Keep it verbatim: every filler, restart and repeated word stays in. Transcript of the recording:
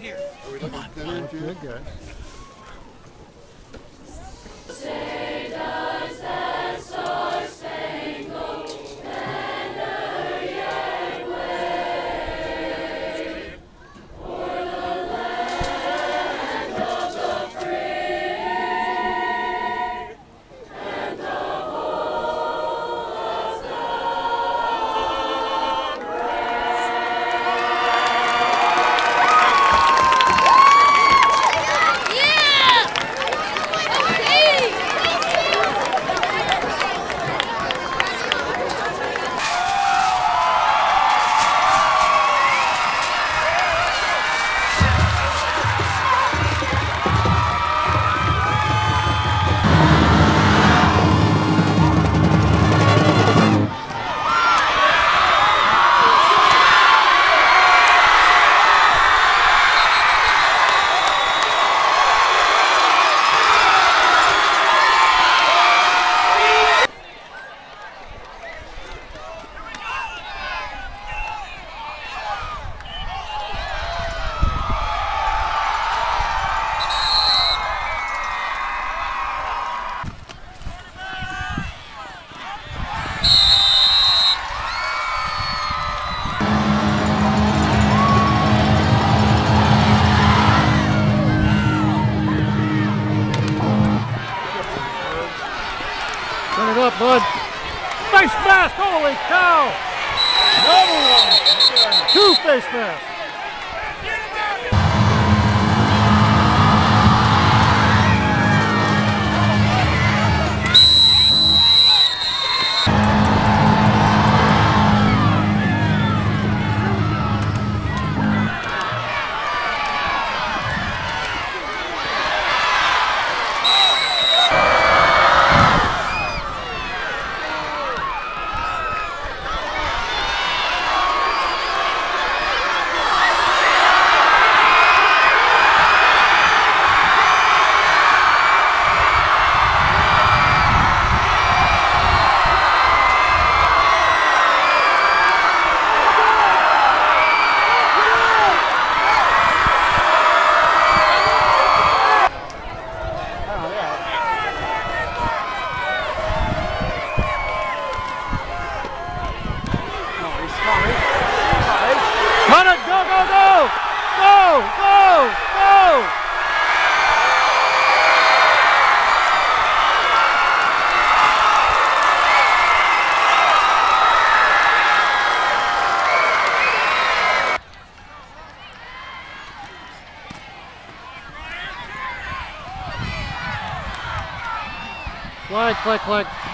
here. Are we looking at dinner, Jim? Good, good. Say, does that star-spangled banner yet wave o'er the land of the free and the whole of the Turn it up, bud. Face mask, holy cow! Another one. Two face masks. Cut it! Go, go, go! Go, go, go! Slide, click, click.